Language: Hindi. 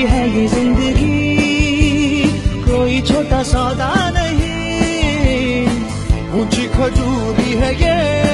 है ये जिंदगी, कोई छोटा सौदा नहीं, ऊंची खजूरी है ये